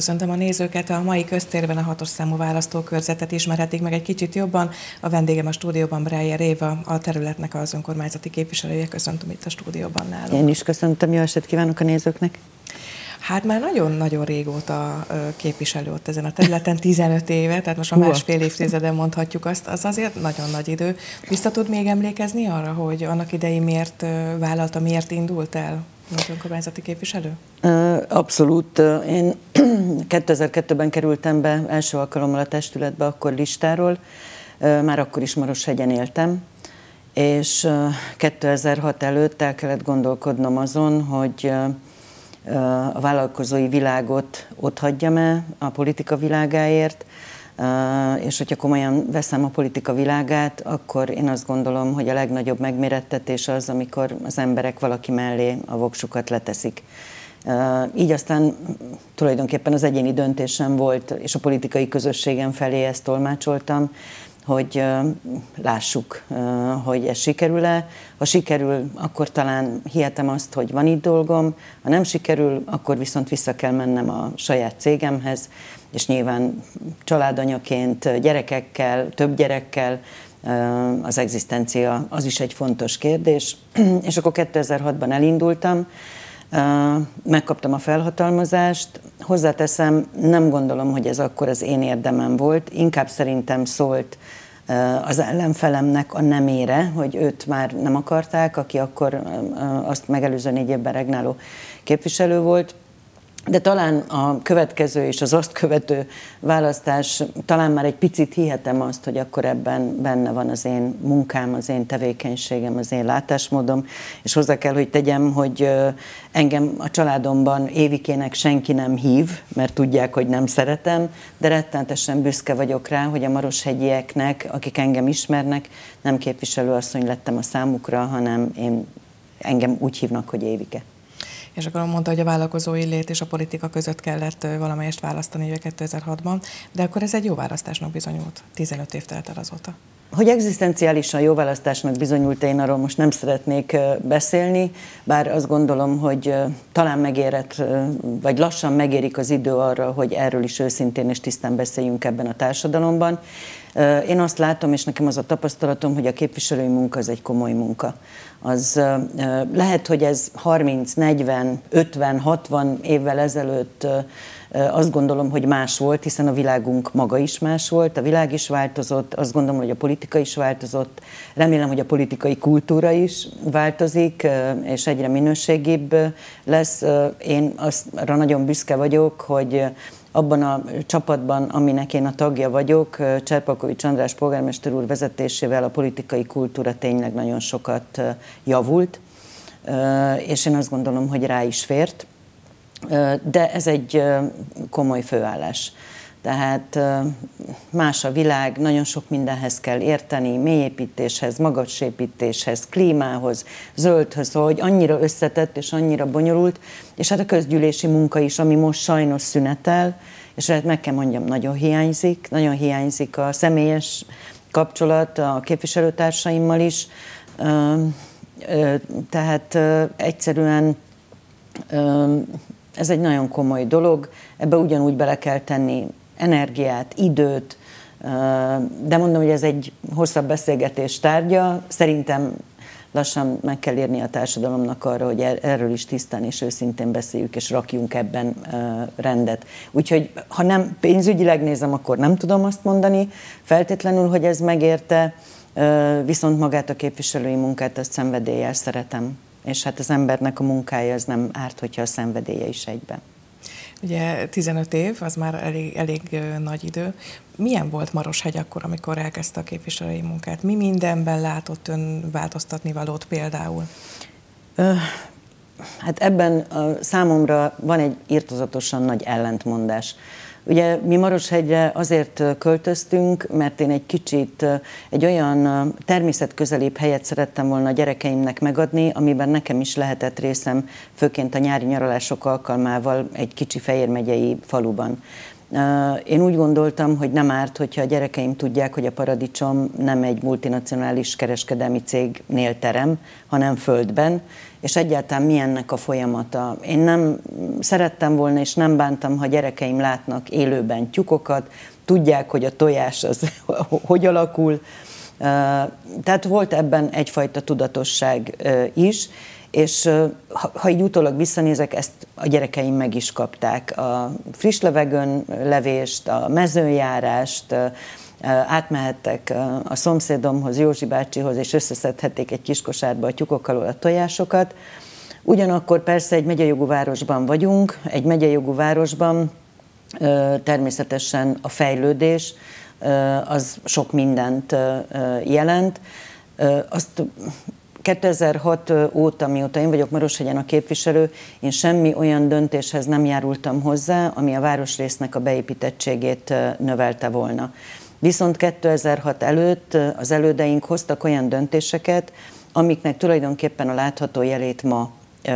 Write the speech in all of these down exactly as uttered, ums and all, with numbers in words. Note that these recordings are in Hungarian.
Köszöntöm a nézőket, a mai köztérben a hatos számú választókörzetet ismerhetik meg egy kicsit jobban. A vendégem a stúdióban Breyer Éva, a területnek az önkormányzati képviselője. Köszöntöm itt a stúdióban nálunk. Én is köszöntöm, jó estét kívánok a nézőknek. Hát már nagyon-nagyon régóta képviselő ott ezen a területen, tizenöt éve, tehát most a másfél évtizeden mondhatjuk azt, az azért nagyon nagy idő. Vissza tud még emlékezni arra, hogy annak idején miért vállalta, miért indult el, mint önkormányzati képviselő? Abszolút. Én kétezer-kettőben kerültem be első alkalommal a testületbe, akkor listáról, már akkor is Maroshegyen éltem, és kétezer-hat előtt el kellett gondolkodnom azon, hogy a vállalkozói világot otthagyjam-e a politika világáért, és hogyha komolyan veszem a politika világát, akkor én azt gondolom, hogy a legnagyobb megmérettetés az, amikor az emberek valaki mellé a voksukat leteszik. Így aztán tulajdonképpen az egyéni döntésem volt, és a politikai közösségem felé ezt tolmácsoltam, hogy lássuk, hogy ez sikerül-e. Ha sikerül, akkor talán hihetem azt, hogy van itt dolgom, ha nem sikerül, akkor viszont vissza kell mennem a saját cégemhez, és nyilván családanyaként, gyerekekkel, több gyerekkel, az egzisztencia az is egy fontos kérdés. És akkor kétezer-hatban elindultam, megkaptam a felhatalmazást, hozzáteszem, nem gondolom, hogy ez akkor az én érdemem volt, inkább szerintem szólt az ellenfelemnek a nemére, hogy őt már nem akarták, aki akkor azt megelőző négy évben regnáló képviselő volt. De talán a következő és az azt követő választás, talán már egy picit hihetem azt, hogy akkor ebben benne van az én munkám, az én tevékenységem, az én látásmódom, és hozzá kell, hogy tegyem, hogy engem a családomban Évikének senki nem hív, mert tudják, hogy nem szeretem, de rettenetesen büszke vagyok rá, hogy a maroshegyieknek, akik engem ismernek, nem képviselőasszony lettem a számukra, hanem én, engem úgy hívnak, hogy Évike. És akkor mondta, hogy a vállalkozói lét és a politika között kellett valamelyest választani kétezer-hatban, de akkor ez egy jó választásnak bizonyult. tizenöt év telt el azóta. Hogy egzisztenciálisan jó választásnak bizonyult, én arról most nem szeretnék beszélni, bár azt gondolom, hogy talán megérett, vagy lassan megérik az idő arra, hogy erről is őszintén és tisztán beszéljünk ebben a társadalomban. Én azt látom, és nekem az a tapasztalatom, hogy a képviselői munka az egy komoly munka. Az lehet, hogy ez harminc, negyven, ötven, hatvan évvel ezelőtt azt gondolom, hogy más volt, hiszen a világunk maga is más volt, a világ is változott, azt gondolom, hogy a politika is változott, remélem, hogy a politikai kultúra is változik, és egyre minőségibb lesz. Én arra nagyon büszke vagyok, hogy abban a csapatban, aminek én a tagja vagyok, Cserpalkovics András polgármester úr vezetésével a politikai kultúra tényleg nagyon sokat javult, és én azt gondolom, hogy rá is fért. De ez egy komoly főállás. Tehát más a világ, nagyon sok mindenhez kell érteni, mélyépítéshez, magasépítéshez, klímához, zöldhöz, hogy annyira összetett és annyira bonyolult, és hát a közgyűlési munka is, ami most sajnos szünetel, és hát meg kell mondjam, nagyon hiányzik, nagyon hiányzik a személyes kapcsolat a képviselőtársaimmal is, tehát egyszerűen ez egy nagyon komoly dolog, ebbe ugyanúgy bele kell tenni energiát, időt, de mondom, hogy ez egy hosszabb beszélgetés tárgya. Szerintem lassan meg kell érni a társadalomnak arra, hogy erről is tisztán és őszintén beszéljük, és rakjunk ebben rendet. Úgyhogy ha nem pénzügyileg nézem, akkor nem tudom azt mondani feltétlenül, hogy ez megérte, viszont magát a képviselői munkát, ezt szenvedéllyel szeretem. És hát az embernek a munkája az nem árt, hogyha a szenvedélye is egyben. Ugye tizenöt év, az már elég, elég nagy idő. Milyen volt Maroshegy akkor, amikor elkezdte a képviselői munkát? Mi mindenben látott ön változtatni valót például? Hát ebben a számomra van egy irtózatosan nagy ellentmondás. Ugye mi Maroshegyre azért költöztünk, mert én egy kicsit egy olyan természetközelibb helyet szerettem volna a gyerekeimnek megadni, amiben nekem is lehetett részem, főként a nyári nyaralások alkalmával egy kicsi Fejér megyei faluban. Én úgy gondoltam, hogy nem árt, hogyha a gyerekeim tudják, hogy a Paradicsom nem egy multinacionális kereskedelmi cégnél terem, hanem földben, és egyáltalán mi ennek a folyamata. Én nem szerettem volna, és nem bántam, ha gyerekeim látnak élőben tyúkokat, tudják, hogy a tojás az hogy alakul. Tehát volt ebben egyfajta tudatosság is, és ha, ha így utólag visszanézek, ezt a gyerekeim meg is kapták. A friss levegőn levést, a mezőjárást, átmehettek a szomszédomhoz, Józsi bácsihoz, és összeszedhették egy kis kosárba a tyúkok alól a tojásokat. Ugyanakkor persze egy megyejogú városban vagyunk, egy megyejogú városban természetesen a fejlődés az sok mindent jelent. Azt kétezer-hat óta, mióta én vagyok Maroshegyen a képviselő, én semmi olyan döntéshez nem járultam hozzá, ami a városrésznek a beépítettségét növelte volna. Viszont kétezer-hat előtt az elődeink hoztak olyan döntéseket, amiknek tulajdonképpen a látható jelét ma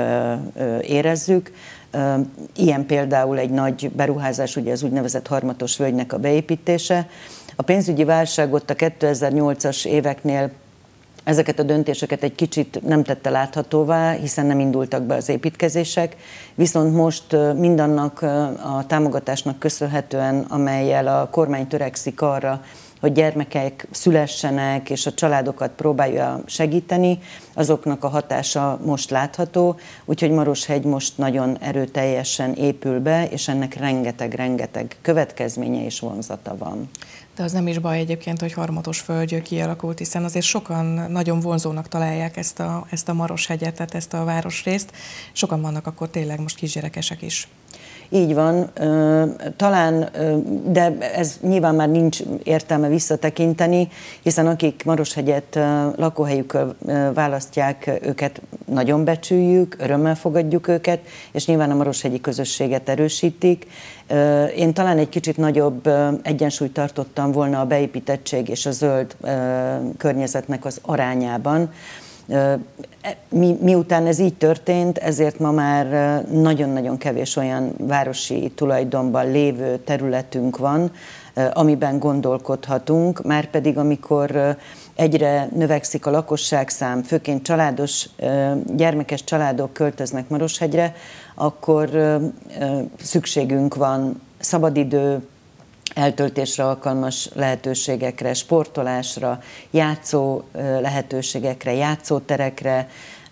érezzük. Ilyen például egy nagy beruházás, ugye az úgynevezett Harmatos völgynek a beépítése. A pénzügyi válság ott a kétezer-nyolcas éveknél ezeket a döntéseket egy kicsit nem tette láthatóvá, hiszen nem indultak be az építkezések, viszont most mindannak a támogatásnak köszönhetően, amellyel a kormány törekszik arra, hogy gyermekek szülessenek, és a családokat próbálja segíteni, azoknak a hatása most látható, úgyhogy Maroshegy most nagyon erőteljesen épül be, és ennek rengeteg-rengeteg következménye és vonzata van. De az nem is baj egyébként, hogy Harmatos völgy kialakult, hiszen azért sokan nagyon vonzónak találják ezt a, ezt a Maroshegyet, tehát ezt a városrészt. Sokan vannak akkor tényleg most kisgyerekesek is. Így van, talán, de ez nyilván már nincs értelme visszatekinteni, hiszen akik Maroshegyet lakóhelyükkel választják, őket nagyon becsüljük, örömmel fogadjuk őket, és nyilván a maroshegyi közösséget erősítik. Én talán egy kicsit nagyobb egyensúlyt tartottam volna a beépítettség és a zöld környezetnek az arányában. Mi, miután ez így történt, ezért ma már nagyon-nagyon kevés olyan városi tulajdonban lévő területünk van, amiben gondolkodhatunk, márpedig amikor egyre növekszik a lakosságszám, főként családos, gyermekes családok költöznek Maroshegyre, akkor szükségünk van szabadidő, eltöltésre alkalmas lehetőségekre, sportolásra, játszó lehetőségekre, játszóterekre,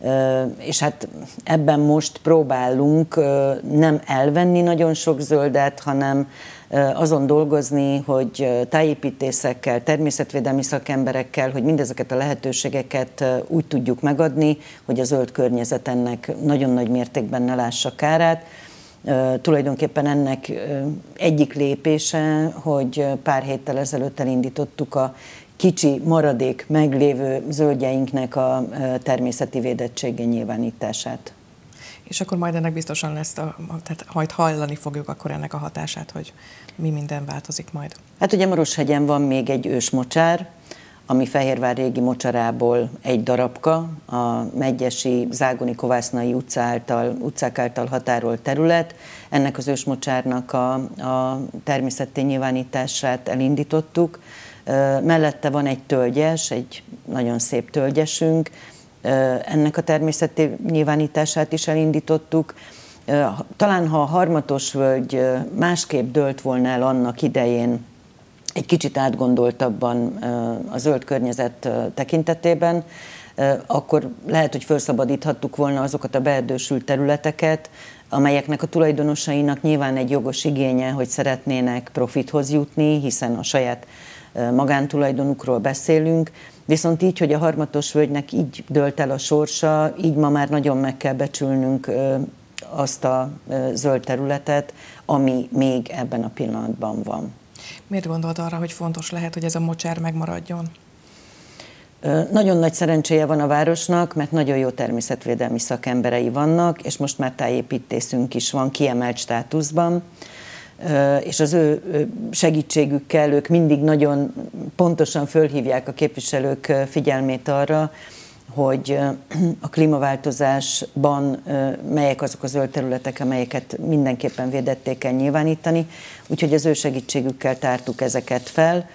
és hát ebben most próbálunk nem elvenni nagyon sok zöldet, hanem azon dolgozni, hogy tájépítészekkel, természetvédelmi szakemberekkel, hogy mindezeket a lehetőségeket úgy tudjuk megadni, hogy a zöld környezet ennek nagyon nagy mértékben ne lássa kárát. Uh, tulajdonképpen ennek uh, egyik lépése, hogy pár héttel ezelőtt elindítottuk a kicsi maradék meglévő zöldjeinknek a uh, természeti védettsége nyilvánítását. És akkor majd ennek biztosan lesz, a, tehát majd hallani fogjuk akkor ennek a hatását, hogy mi minden változik majd. Hát ugye Maroshegyen van még egy ősmocsár, ami Fehérvár régi mocsarából egy darabka, a Medgyesi Zágoni Kovásznai utca által, utcák által határolt terület. Ennek az ősmocsárnak a, a természeti nyilvánítását elindítottuk. Mellette van egy tölgyes, egy nagyon szép tölgyesünk. Ennek a természeti nyilvánítását is elindítottuk. Talán ha a Harmatos völgy másképp dőlt volna el annak idején, egy kicsit átgondoltabban a zöld környezet tekintetében, akkor lehet, hogy felszabadíthattuk volna azokat a beerdősült területeket, amelyeknek a tulajdonosainak nyilván egy jogos igénye, hogy szeretnének profithoz jutni, hiszen a saját magántulajdonukról beszélünk, viszont így, hogy a Harmatos völgynek így dőlt el a sorsa, így ma már nagyon meg kell becsülnünk azt a zöld területet, ami még ebben a pillanatban van. Miért gondolt arra, hogy fontos lehet, hogy ez a mocsár megmaradjon? Nagyon nagy szerencséje van a városnak, mert nagyon jó természetvédelmi szakemberei vannak, és most már tájépítészünk is van kiemelt státuszban, és az ő segítségükkel ők mindig nagyon pontosan fölhívják a képviselők figyelmét arra, hogy a klímaváltozásban melyek azok a zöld területek, amelyeket mindenképpen védetté kell nyilvánítani, úgyhogy az ő segítségükkel tártuk ezeket fel.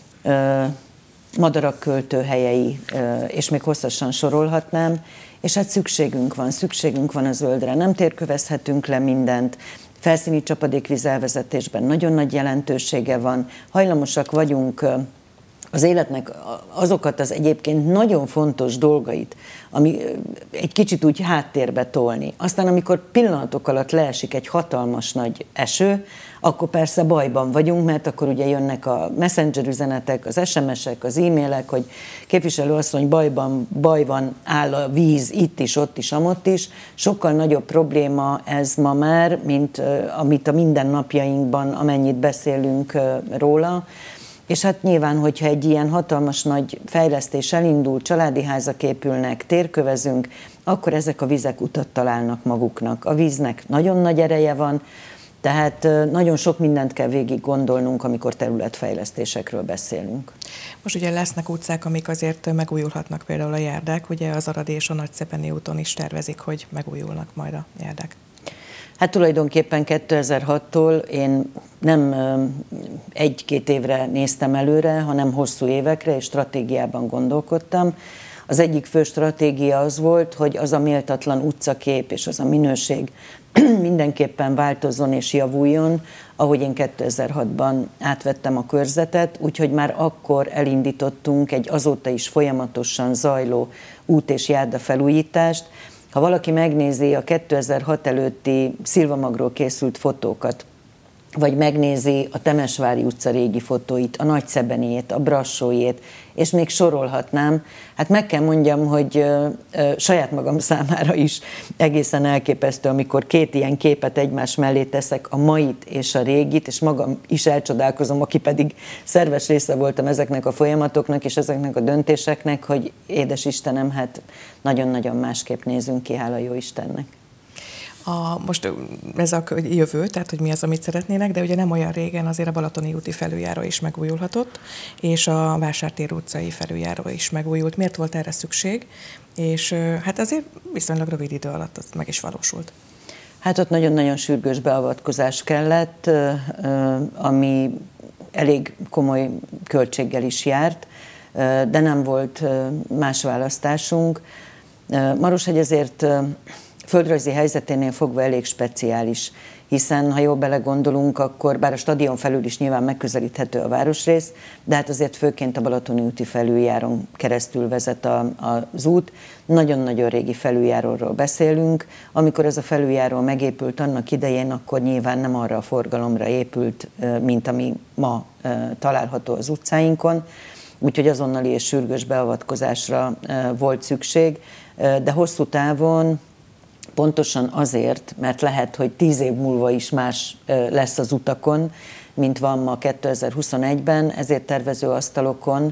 Madarak költőhelyei, és még hosszasan sorolhatnám, és hát szükségünk van, szükségünk van a zöldre, nem térkövezhetünk le mindent, felszíni csapadékvíz elvezetésben nagyon nagy jelentősége van, hajlamosak vagyunk az életnek azokat az egyébként nagyon fontos dolgait, ami egy kicsit úgy háttérbe tolni. Aztán amikor pillanatok alatt leesik egy hatalmas nagy eső, akkor persze bajban vagyunk, mert akkor ugye jönnek a messenger üzenetek, az es em esek, az e-mailek, hogy képviselő asszony, bajban, baj van, áll a víz itt is, ott is, amott is. Sokkal nagyobb probléma ez ma már, mint amit a mindennapjainkban, amennyit beszélünk róla. És hát nyilván, hogyha egy ilyen hatalmas nagy fejlesztés elindul, családi házak épülnek, térkövezünk, akkor ezek a vizek utat találnak maguknak. A víznek nagyon nagy ereje van, tehát nagyon sok mindent kell végig gondolnunk, amikor területfejlesztésekről beszélünk. Most ugye lesznek utcák, amik azért megújulhatnak, például a járdák, ugye az Aradi és a Nagyszebeni úton is tervezik, hogy megújulnak majd a járdák. Hát tulajdonképpen kétezer-hattól én nem egy-két évre néztem előre, hanem hosszú évekre, és stratégiában gondolkodtam. Az egyik fő stratégia az volt, hogy az a méltatlan utcakép és az a minőség mindenképpen változzon és javuljon, ahogy én kétezer-hatban átvettem a körzetet, úgyhogy már akkor elindítottunk egy azóta is folyamatosan zajló út- és járda felújítást. Ha valaki megnézi a kétezer-hat előtti Szilvamagról készült fotókat, vagy megnézi a Temesvári utca régi fotóit, a Nagyszebeniét, a Brassóiét, és még sorolhatnám, hát meg kell mondjam, hogy ö, ö, saját magam számára is egészen elképesztő, amikor két ilyen képet egymás mellé teszek, a mait és a régit, és magam is elcsodálkozom, aki pedig szerves része voltam ezeknek a folyamatoknak és ezeknek a döntéseknek, hogy édes Istenem, hát nagyon-nagyon másképp nézünk ki, hála jó Istennek. A, most ez a jövő, tehát hogy mi az, amit szeretnének, de ugye nem olyan régen azért a Balatoni úti felüljáró is megújulhatott, és a Vásártér utcai felüljáró is megújult. Miért volt erre szükség? És hát azért viszonylag rövid idő alatt az meg is valósult. Hát ott nagyon-nagyon sürgős beavatkozás kellett, ami elég komoly költséggel is járt, de nem volt más választásunk. Maroshegy ezért földrajzi helyzeténél fogva elég speciális, hiszen ha jól belegondolunk, akkor bár a stadion felül is nyilván megközelíthető a városrész, de hát azért főként a Balatoni úti felüljáron keresztül vezet a, a, az út. Nagyon-nagyon régi felüljáróról beszélünk. Amikor ez a felüljáró megépült annak idején, akkor nyilván nem arra a forgalomra épült, mint ami ma található az utcáinkon, úgyhogy azonnali és sürgős beavatkozásra volt szükség, de hosszú távon pontosan azért, mert lehet, hogy tíz év múlva is más lesz az utakon, mint van ma kétezer-huszonegyben, ezért tervezőasztalokon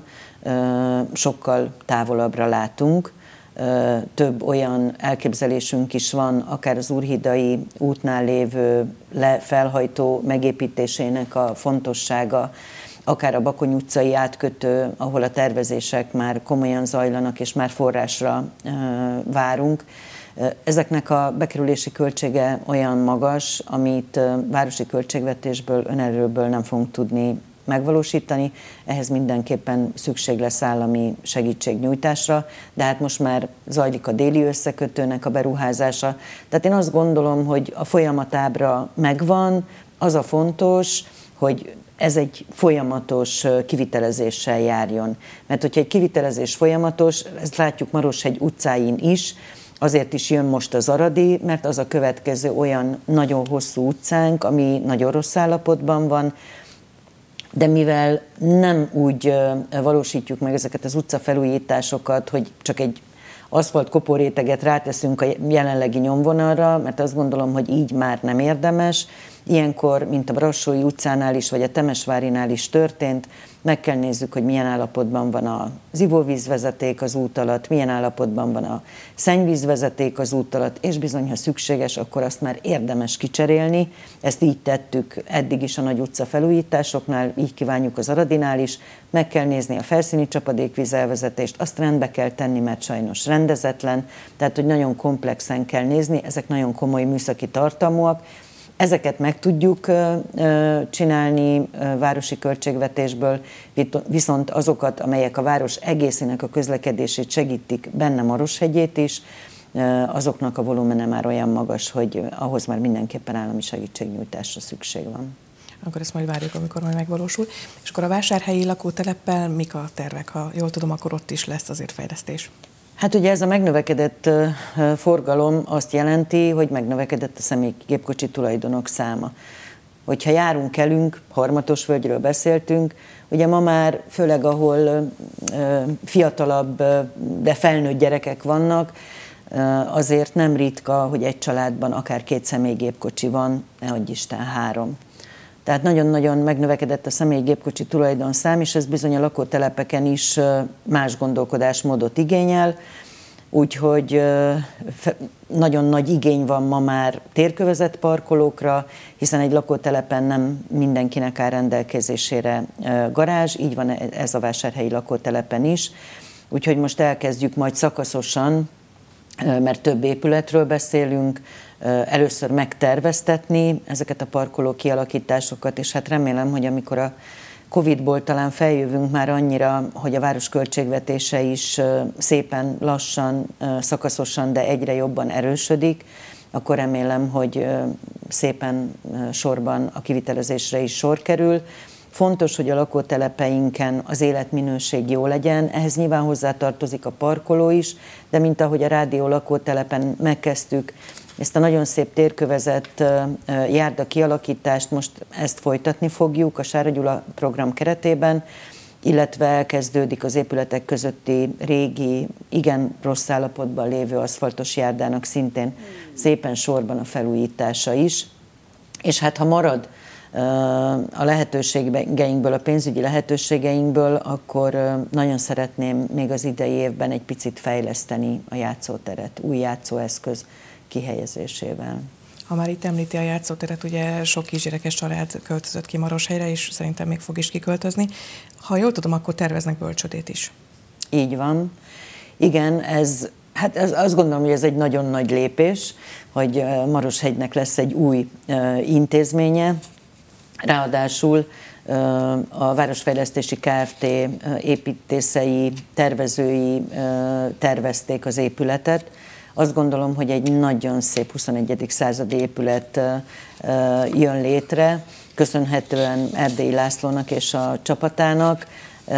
sokkal távolabbra látunk. Több olyan elképzelésünk is van, akár az Úrhidai útnál lévő lefelhajtó megépítésének a fontossága, akár a Bakony utcai átkötő, ahol a tervezések már komolyan zajlanak, és már forrásra várunk. Ezeknek a bekerülési költsége olyan magas, amit városi költségvetésből, önerőből nem fogunk tudni megvalósítani, ehhez mindenképpen szükség lesz állami segítségnyújtásra, de hát most már zajlik a déli összekötőnek a beruházása. Tehát én azt gondolom, hogy a folyamatábra megvan, az a fontos, hogy ez egy folyamatos kivitelezéssel járjon. Mert hogyha egy kivitelezés folyamatos, ezt látjuk Maroshegy utcáin is, azért is jön most az Aradi, mert az a következő olyan nagyon hosszú utcánk, ami nagyon rossz állapotban van, de mivel nem úgy valósítjuk meg ezeket az utcafelújításokat, hogy csak egy aszfalt koporéteget ráteszünk a jelenlegi nyomvonalra, mert azt gondolom, hogy így már nem érdemes. Ilyenkor, mint a Brassói utcánál is, vagy a Temesvárinál is történt, meg kell nézzük, hogy milyen állapotban van az ivóvízvezeték az út alatt, milyen állapotban van a szennyvízvezeték az út alatt, és bizony, ha szükséges, akkor azt már érdemes kicserélni. Ezt így tettük eddig is a Nagy utca felújításoknál, így kívánjuk az Aradinál is. Meg kell nézni a felszíni csapadékvízelvezetést, azt rendbe kell tenni, mert sajnos rendezetlen, tehát hogy nagyon komplexen kell nézni, ezek nagyon komoly műszaki tartalmúak. Ezeket meg tudjuk csinálni városi költségvetésből, viszont azokat, amelyek a város egészének a közlekedését segítik, benne Maroshegyét is, azoknak a volumene már olyan magas, hogy ahhoz már mindenképpen állami segítségnyújtásra szükség van. Akkor ezt majd várjuk, amikor majd megvalósul. És akkor a vásárhelyi lakóteleppel mik a tervek? Ha jól tudom, akkor ott is lesz azért fejlesztés. Hát ugye ez a megnövekedett forgalom azt jelenti, hogy megnövekedett a személygépkocsi tulajdonok száma. Hogyha járunk, elünk, Harmatosvölgyről beszéltünk, ugye ma már főleg ahol fiatalabb, de felnőtt gyerekek vannak, azért nem ritka, hogy egy családban akár két személygépkocsi van, nehogy Isten három. Tehát nagyon-nagyon megnövekedett a személygépkocsi tulajdonszám, és ez bizony a lakótelepeken is más gondolkodásmódot igényel, úgyhogy nagyon nagy igény van ma már térkövezett parkolókra, hiszen egy lakótelepen nem mindenkinek áll rendelkezésére garázs, így van ez a vásárhelyi lakótelepen is, úgyhogy most elkezdjük majd szakaszosan, mert több épületről beszélünk, először megterveztetni ezeket a parkoló kialakításokat, és hát remélem, hogy amikor a Covidból talán feljövünk már annyira, hogy a város költségvetése is szépen lassan, szakaszosan, de egyre jobban erősödik, akkor remélem, hogy szépen sorban a kivitelezésre is sor kerül. Fontos, hogy a lakótelepeinken az életminőség jó legyen, ehhez nyilván hozzátartozik a parkoló is, de mint ahogy a rádió lakótelepen megkezdtük, ezt a nagyon szép térkövezett járda kialakítást, most ezt folytatni fogjuk a Sára Gyula program keretében, illetve elkezdődik az épületek közötti régi, igen rossz állapotban lévő aszfaltos járdának szintén szépen sorban a felújítása is. És hát ha marad a lehetőségeinkből, a pénzügyi lehetőségeinkből, akkor nagyon szeretném még az idei évben egy picit fejleszteni a játszóteret, új játszóeszköz kihelyezésével. Ha már itt említi a játszóteret, ugye sok kisgyerekes család költözött ki Maroshegyre, és szerintem még fog is kiköltözni. Ha jól tudom, akkor terveznek bölcsödét is. Így van. Igen, ez, hát ez, azt gondolom, hogy ez egy nagyon nagy lépés, hogy Maroshegynek lesz egy új uh, intézménye. Ráadásul uh, a Városfejlesztési Kft. Építészei, tervezői uh, tervezték az épületet. Azt gondolom, hogy egy nagyon szép huszonegyedik századi épület jön létre, köszönhetően Erdélyi Lászlónak és a csapatának,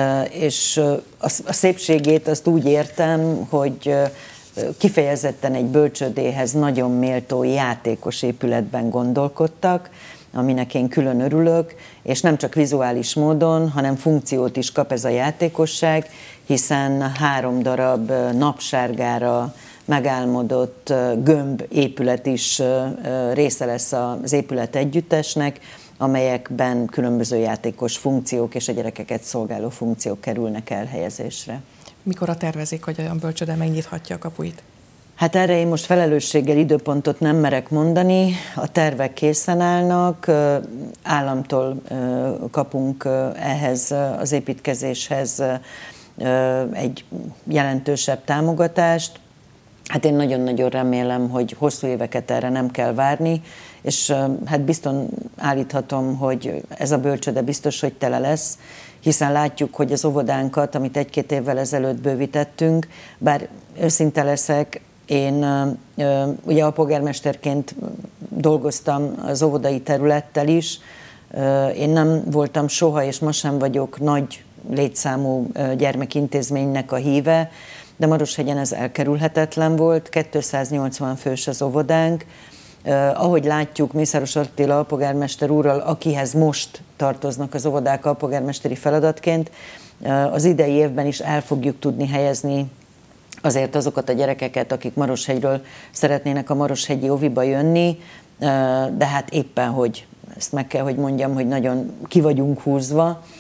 és a szépségét azt úgy értem, hogy kifejezetten egy bölcsődéhez nagyon méltó játékos épületben gondolkodtak, aminek én külön örülök, és nem csak vizuális módon, hanem funkciót is kap ez a játékosság, hiszen három darab napsárgára megálmodott gömb épület is része lesz az épület együttesnek, amelyekben különböző játékos funkciók és a gyerekeket szolgáló funkciók kerülnek elhelyezésre. Mikor a tervezik, hogy a bölcsőde megnyithatja a kapuit? Hát erre én most felelősséggel időpontot nem merek mondani, a tervek készen állnak, államtól kapunk ehhez az építkezéshez egy jelentősebb támogatást. Hát én nagyon-nagyon remélem, hogy hosszú éveket erre nem kell várni, és hát bizton állíthatom, hogy ez a bölcsőde biztos, hogy tele lesz, hiszen látjuk, hogy az óvodánkat, amit egy-két évvel ezelőtt bővítettünk, bár őszinte leszek, én ugye alpolgármesterként dolgoztam az óvodai területtel is, én nem voltam soha, és ma sem vagyok nagy létszámú gyermekintézménynek a híve, de Maroshegyen ez elkerülhetetlen volt, kétszáznyolcvan fős az óvodánk. Eh, ahogy látjuk, Mészáros Attila alpolgármester úrral, akihez most tartoznak az óvodák alpolgármesteri feladatként, eh, az idei évben is el fogjuk tudni helyezni azért azokat a gyerekeket, akik Maroshegyről szeretnének a Maroshegyi óviba jönni, eh, de hát éppen, hogy ezt meg kell, hogy mondjam, hogy nagyon ki vagyunk húzva,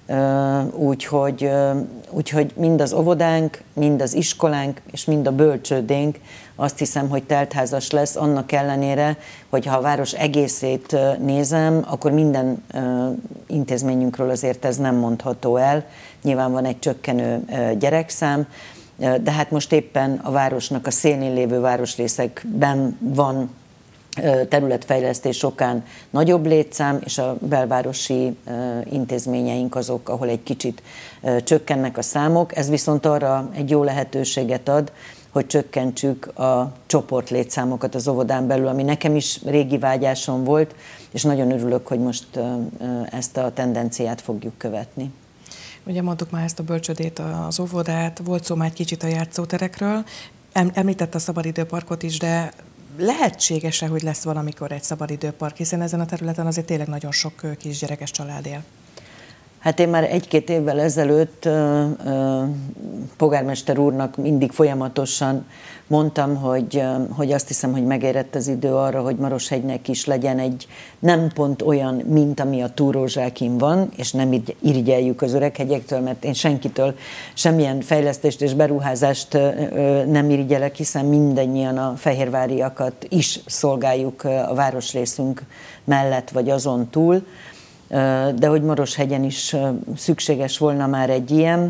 úgyhogy, úgyhogy mind az óvodánk, mind az iskolánk, és mind a bölcsődénk azt hiszem, hogy teltházas lesz, annak ellenére, hogy ha a város egészét nézem, akkor minden intézményünkről azért ez nem mondható el. Nyilván van egy csökkenő gyerekszám, de hát most éppen a városnak a szélén lévő városrészekben van területfejlesztés okán nagyobb létszám, és a belvárosi intézményeink azok, ahol egy kicsit csökkennek a számok. Ez viszont arra egy jó lehetőséget ad, hogy csökkentsük a csoportlétszámokat az óvodán belül, ami nekem is régi vágyásom volt, és nagyon örülök, hogy most ezt a tendenciát fogjuk követni. Ugye mondtuk már ezt a bölcsödét, az óvodát, volt szó már egy kicsit a játszóterekről, említette a szabadidőparkot is, de lehetséges-e, hogy lesz valamikor egy szabadidőpark, hiszen ezen a területen azért tényleg nagyon sok kisgyerekes család él? Hát én már egy-két évvel ezelőtt uh, uh, polgármester úrnak mindig folyamatosan mondtam, hogy, uh, hogy azt hiszem, hogy megérett az idő arra, hogy Maroshegynek is legyen egy nem pont olyan, mint ami a Túrózsákin van, és nem irigyeljük az Öreghegyektől, mert én senkitől semmilyen fejlesztést és beruházást uh, uh, nem irigyelek, hiszen mindannyian a fehérváriakat is szolgáljuk uh, a városrészünk mellett vagy azon túl. De hogy Maroshegyen is szükséges volna már egy ilyen.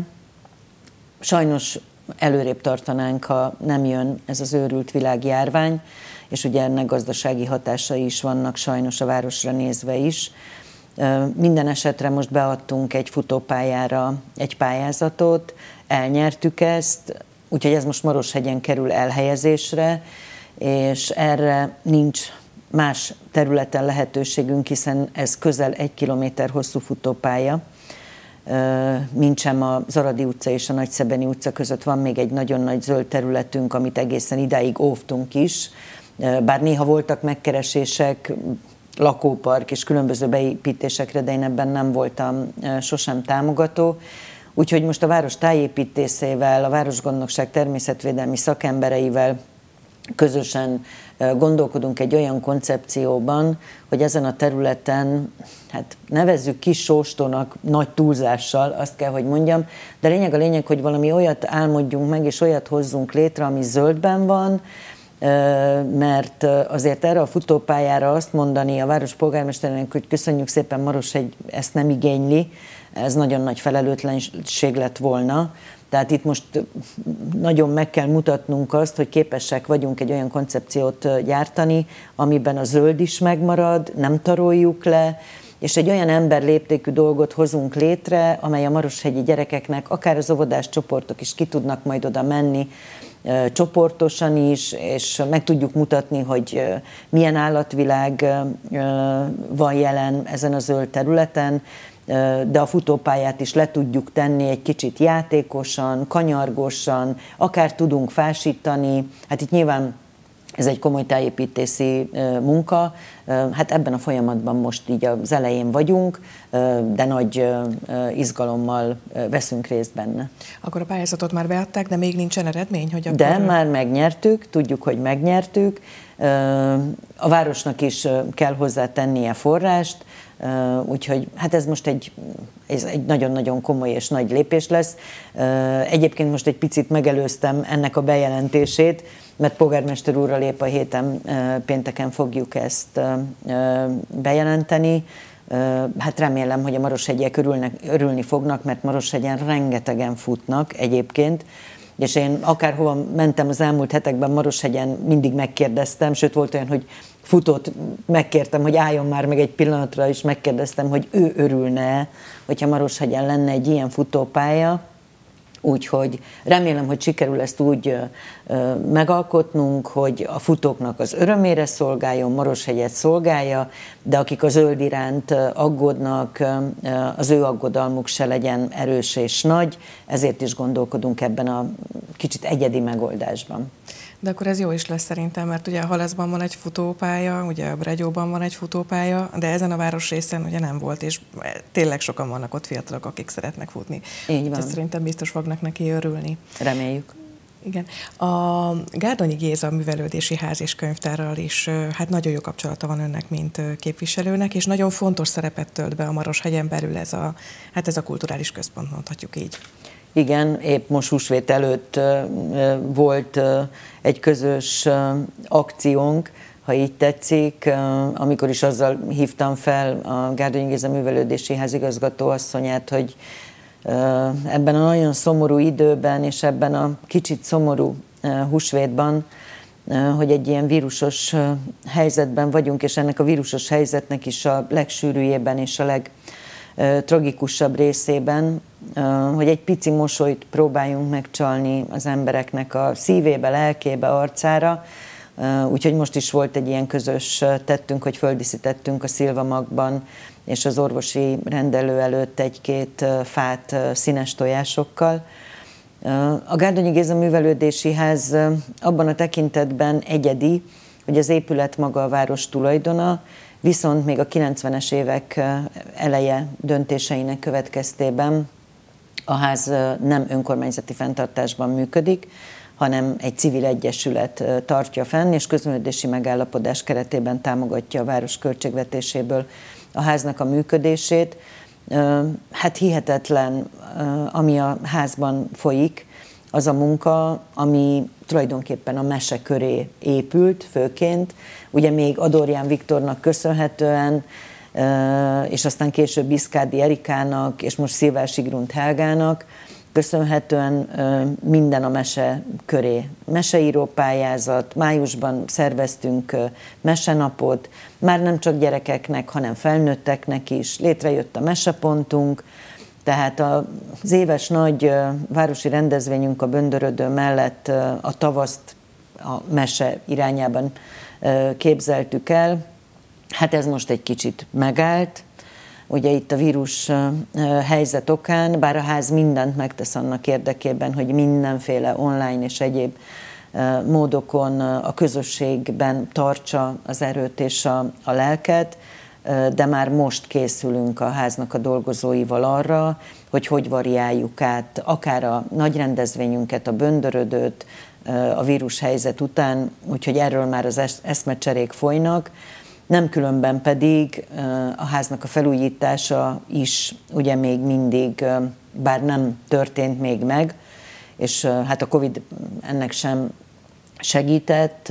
Sajnos előrébb tartanánk, ha nem jön ez az őrült világjárvány, és ugye ennek gazdasági hatásai is vannak sajnos a városra nézve is. Minden esetre most beadtunk egy futópályára egy pályázatot, elnyertük ezt, úgyhogy ez most Maroshegyen kerül elhelyezésre, és erre nincs más területen lehetőségünk, hiszen ez közel egy kilométer hosszú futópálya. Mintsem az Aradi utca és a Nagyszebeni utca között van még egy nagyon nagy zöld területünk, amit egészen idáig óvtunk is. Bár néha voltak megkeresések, lakópark és különböző beépítésekre, de én ebben nem voltam sosem támogató. Úgyhogy most a város tájépítésével, a Városgondnokság természetvédelmi szakembereivel közösen gondolkodunk egy olyan koncepcióban, hogy ezen a területen, hát nevezzük kis sóstónak nagy túlzással, azt kell, hogy mondjam, de lényeg a lényeg, hogy valami olyat álmodjunk meg, és olyat hozzunk létre, ami zöldben van, mert azért erre a futópályára azt mondani a város polgármesterének, hogy köszönjük szépen, Maroshegy ezt nem igényli, ez nagyon nagy felelőtlenség lett volna. Tehát itt most nagyon meg kell mutatnunk azt, hogy képesek vagyunk egy olyan koncepciót gyártani, amiben a zöld is megmarad, nem taroljuk le, és egy olyan emberléptékű dolgot hozunk létre, amely a maroshegyi gyerekeknek, akár az óvodás csoportok is ki tudnak majd oda menni, csoportosan is, és meg tudjuk mutatni, hogy milyen állatvilág van jelen ezen a zöld területen, de a futópályát is le tudjuk tenni egy kicsit játékosan, kanyargosan, akár tudunk fásítani. Hát itt nyilván ez egy komoly tájépítési munka, hát ebben a folyamatban most így az elején vagyunk, de nagy izgalommal veszünk részt benne. Akkor a pályázatot már beadták, de még nincsen eredmény? Hogy akkor... De már megnyertük, tudjuk, hogy megnyertük. A városnak is kell hozzá tennie forrást, úgyhogy hát ez most egy, ez egy nagyon-nagyon komoly és nagy lépés lesz. Egyébként most egy picit megelőztem ennek a bejelentését, mert polgármester úrral épp a héten pénteken fogjuk ezt bejelenteni. Hát remélem, hogy a maroshegyiek örülnek, örülni fognak, mert Maroshegyen rengetegen futnak egyébként, és én akárhova mentem az elmúlt hetekben Maroshegyen, mindig megkérdeztem, sőt volt olyan, hogy futót megkértem, hogy álljon már meg egy pillanatra, és megkérdeztem, hogy ő örülne, hogyha Maroshegyen lenne egy ilyen futópálya. Úgyhogy remélem, hogy sikerül ezt úgy ö, megalkotnunk, hogy a futóknak az örömére szolgáljon, Maroshegyet szolgálja, de akik a zöld iránt aggódnak, ö, az ő aggodalmuk se legyen erős és nagy, ezért is gondolkodunk ebben a kicsit egyedi megoldásban. De akkor ez jó is lesz szerintem, mert ugye a Halaszban van egy futópálya, ugye a Bregyóban van egy futópálya, de ezen a városrészen ugye nem volt, és tényleg sokan vannak ott fiatalok, akik szeretnek futni. Így van. Tehát szerintem biztos fognak neki örülni. Reméljük. Igen. A Gárdonyi Géza Művelődési Ház és Könyvtárral is hát nagyon jó kapcsolata van önnek, mint képviselőnek, és nagyon fontos szerepet tölt be a Maroshegyen belül ez a, hát ez a kulturális központ, mondhatjuk így. Igen, épp most húsvét előtt volt egy közös akciónk, ha így tetszik, amikor is azzal hívtam fel a Gárdonyi Géza Művelődési Ház igazgatóasszonyát, hogy ebben a nagyon szomorú időben, és ebben a kicsit szomorú húsvétban, hogy egy ilyen vírusos helyzetben vagyunk, és ennek a vírusos helyzetnek is a legsűrűjében és a legtragikusabb részében, hogy egy pici mosolyt próbáljunk megcsalni az embereknek a szívébe, lelkébe, arcára. Úgyhogy most is volt egy ilyen közös tettünk, hogy földíszítettünk a Szilvamagban, és az orvosi rendelő előtt egy-két fát színes tojásokkal. A Gárdonyi Géza Művelődési Ház abban a tekintetben egyedi, hogy az épület maga a város tulajdona, viszont még a kilencvenes évek eleje döntéseinek következtében a ház nem önkormányzati fenntartásban működik, hanem egy civil egyesület tartja fenn, és közműködési megállapodás keretében támogatja a város költségvetéséből a háznak a működését. Hát hihetetlen, ami a házban folyik, az a munka, ami tulajdonképpen a mese köré épült főként, ugye még Adorján Viktornak köszönhetően, és aztán később Biszkádi Erikának, és most Szilvás Sigrund Helgának köszönhetően minden a mese köré. Meseíró pályázat, májusban szerveztünk mesenapot, már nem csak gyerekeknek, hanem felnőtteknek is. Létrejött a mesepontunk, tehát az éves nagy városi rendezvényünk a Böndörödő mellett a tavaszt a mese irányában képzeltük el. Hát ez most egy kicsit megállt, ugye itt a vírus helyzet okán, bár a ház mindent megtesz annak érdekében, hogy mindenféle online és egyéb módokon a közösségben tartsa az erőt és a, a lelket, de már most készülünk a háznak a dolgozóival arra, hogy hogy variáljuk át akár a nagy rendezvényünket, a Böndörödőt a vírushelyzet után, úgyhogy erről már az eszmecserék folynak. Nem különben pedig a háznak a felújítása is ugye még mindig, bár nem történt még meg, és hát a Covid ennek sem segített,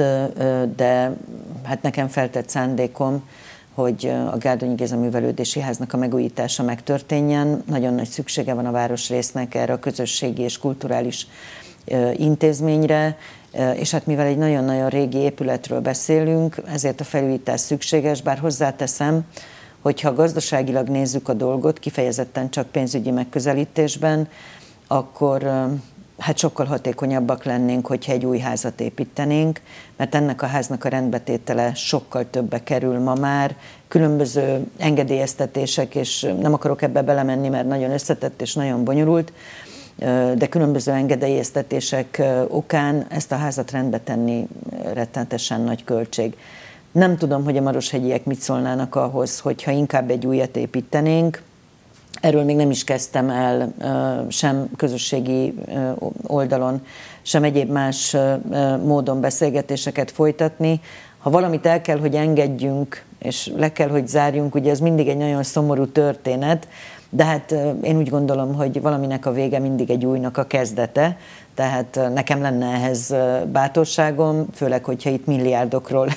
de hát nekem feltett szándékom, hogy a Gárdonyi Géza Művelődési Háznak a megújítása megtörténjen. Nagyon nagy szüksége van a városrésznek erre a közösségi és kulturális intézményre, és hát mivel egy nagyon-nagyon régi épületről beszélünk, ezért a felújítás szükséges, bár hozzáteszem, hogyha gazdaságilag nézzük a dolgot, kifejezetten csak pénzügyi megközelítésben, akkor hát sokkal hatékonyabbak lennénk, hogyha egy új házat építenénk, mert ennek a háznak a rendbetétele sokkal többe kerül ma már, különböző engedélyeztetések, és nem akarok ebbe belemenni, mert nagyon összetett és nagyon bonyolult, de különböző engedélyeztetések okán ezt a házat rendbe tenni rettenetesen nagy költség. Nem tudom, hogy a maroshegyiek mit szólnának ahhoz, hogyha inkább egy újat építenénk. Erről még nem is kezdtem el sem közösségi oldalon, sem egyéb más módon beszélgetéseket folytatni. Ha valamit el kell, hogy engedjünk, és le kell, hogy zárjunk, ugye ez mindig egy nagyon szomorú történet, de hát én úgy gondolom, hogy valaminek a vége mindig egy újnak a kezdete, tehát nekem lenne ehhez bátorságom, főleg, hogyha itt milliárdokról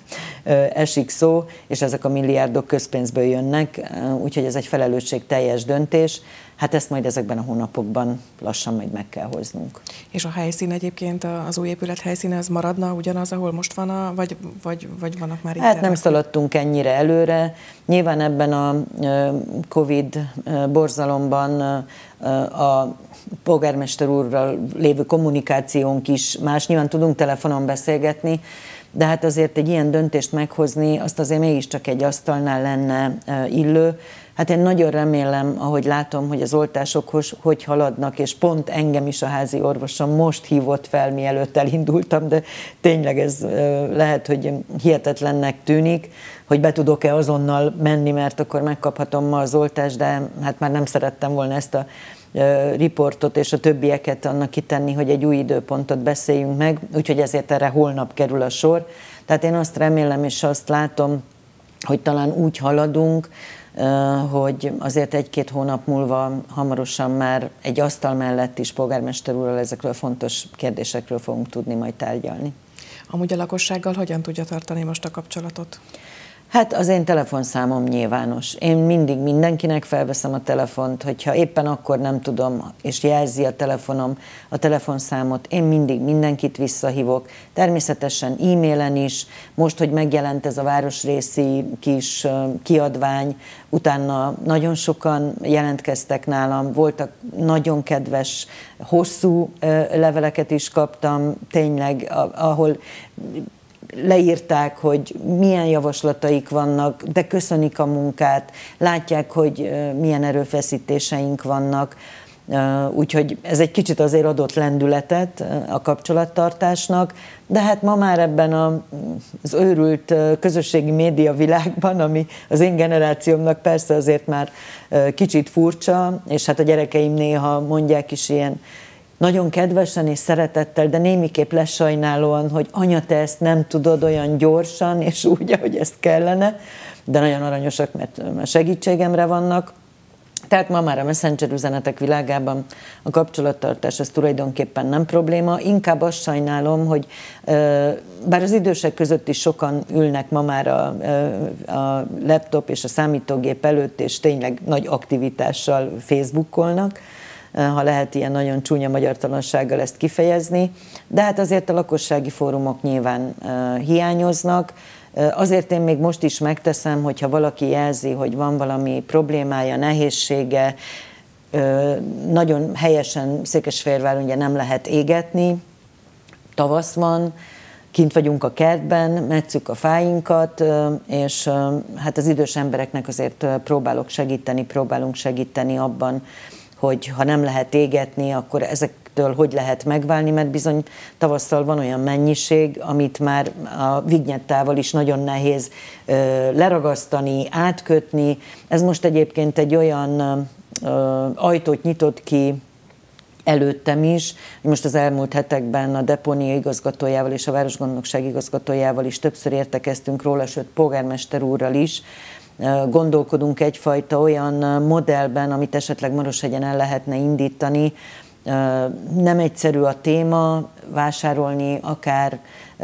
esik szó, és ezek a milliárdok közpénzből jönnek, úgyhogy ez egy felelősségteljes döntés. Hát ezt majd ezekben a hónapokban lassan majd meg kell hoznunk. És a helyszín egyébként, az új épület helyszíne, az maradna ugyanaz, ahol most van, a, vagy, vagy, vagy vannak már itt? Hát nem szaladtunk ennyire előre. Nyilván ebben a Covid borzalomban a polgármester úrral lévő kommunikációnk is más. Nyilván tudunk telefonon beszélgetni, de hát azért egy ilyen döntést meghozni, azt azért mégiscsak egy asztalnál lenne illő. Hát én nagyon remélem, ahogy látom, hogy az oltások hogy haladnak, és pont engem is a házi orvosom most hívott fel, mielőtt elindultam, de tényleg ez lehet, hogy hihetetlennek tűnik, hogy be tudok-e azonnal menni, mert akkor megkaphatom ma az oltást, de hát már nem szerettem volna ezt a riportot és a többieket annak kitenni, hogy egy új időpontot beszéljünk meg, úgyhogy ezért erre holnap kerül a sor. Tehát én azt remélem és azt látom, hogy talán úgy haladunk, hogy azért egy-két hónap múlva hamarosan már egy asztal mellett is polgármester úrral ezekről a fontos kérdésekről fogunk tudni majd tárgyalni. Amúgy a lakossággal hogyan tudja tartani most a kapcsolatot? Hát az én telefonszámom nyilvános. Én mindig mindenkinek felveszem a telefont, hogyha éppen akkor nem tudom, és jelzi a telefonom a telefonszámot, én mindig mindenkit visszahívok. Természetesen e-mailen is, most, hogy megjelent ez a városrészi kis kiadvány, utána nagyon sokan jelentkeztek nálam, voltak nagyon kedves, hosszú leveleket is kaptam, tényleg, ahol leírták, hogy milyen javaslataik vannak, de köszönik a munkát, látják, hogy milyen erőfeszítéseink vannak, úgyhogy ez egy kicsit azért adott lendületet a kapcsolattartásnak, de hát ma már ebben az őrült közösségi média világban, ami az én generációmnak persze azért már kicsit furcsa, és hát a gyerekeim néha mondják is ilyen nagyon kedvesen és szeretettel, de némiképp lesajnálóan, hogy anya, te ezt nem tudod olyan gyorsan, és úgy, ahogy ezt kellene, de nagyon aranyosak, mert segítségemre vannak. Tehát ma már a messenger üzenetek világában a kapcsolattartás az tulajdonképpen nem probléma. Inkább azt sajnálom, hogy bár az idősek között is sokan ülnek ma már a, a laptop és a számítógép előtt, és tényleg nagy aktivitással facebookolnak, ha lehet ilyen nagyon csúnya magyartalansággal ezt kifejezni, de hát azért a lakossági fórumok nyilván hiányoznak. Azért én még most is megteszem, hogyha valaki jelzi, hogy van valami problémája, nehézsége, nagyon helyesen Székesfehérváron ugye nem lehet égetni, tavasz van, kint vagyunk a kertben, metszük a fáinkat, és hát az idős embereknek azért próbálok segíteni, próbálunk segíteni abban, hogy ha nem lehet égetni, akkor ezektől hogy lehet megválni, mert bizony tavasszal van olyan mennyiség, amit már a vignyettával is nagyon nehéz ö, leragasztani, átkötni. Ez most egyébként egy olyan ö, ajtót nyitott ki előttem is, hogy most az elmúlt hetekben a depónia igazgatójával és a városgondnokság igazgatójával is többször értekeztünk róla, sőt polgármester úrral is, gondolkodunk egyfajta olyan modellben, amit esetleg Maroshegyen el lehetne indítani. Nem egyszerű a téma, vásárolni akár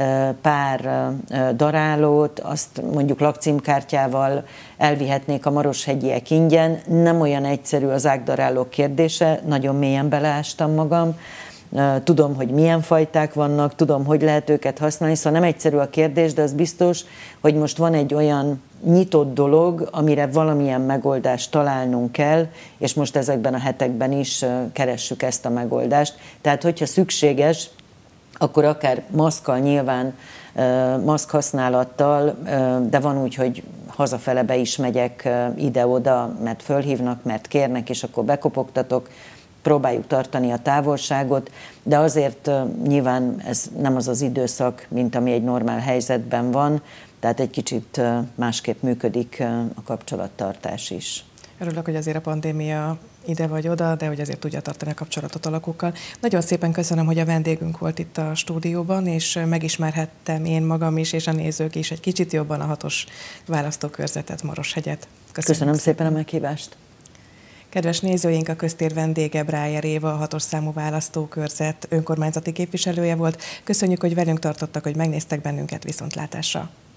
pár darálót, azt mondjuk lakcímkártyával elvihetnék a maroshegyiek ingyen. Nem olyan egyszerű az ágdarálók kérdése, nagyon mélyen beleástam magam. Tudom, hogy milyen fajták vannak, tudom, hogy lehet őket használni, szóval nem egyszerű a kérdés, de az biztos, hogy most van egy olyan nyitott dolog, amire valamilyen megoldást találnunk kell, és most ezekben a hetekben is keressük ezt a megoldást. Tehát, hogyha szükséges, akkor akár maszkkal nyilván, maszk használattal, de van úgy, hogy hazafele be is megyek ide-oda, mert fölhívnak, mert kérnek, és akkor bekopogtatok, próbáljuk tartani a távolságot, de azért nyilván ez nem az az időszak, mint ami egy normál helyzetben van, tehát egy kicsit másképp működik a kapcsolattartás is. Örülök, hogy azért a pandémia ide vagy oda, de hogy azért tudja tartani a kapcsolatot a lakókkal. Nagyon szépen köszönöm, hogy a vendégünk volt itt a stúdióban, és megismerhettem én magam is, és a nézők is egy kicsit jobban a hatos választókörzetet, Maroshegyet. Köszönöm, köszönöm szépen a meghívást. Kedves nézőink, a köztér vendége Brájer Éva, a hatos számú választókörzet önkormányzati képviselője volt. Köszönjük, hogy velünk tartottak, hogy megnéztek bennünket, viszontlátásra.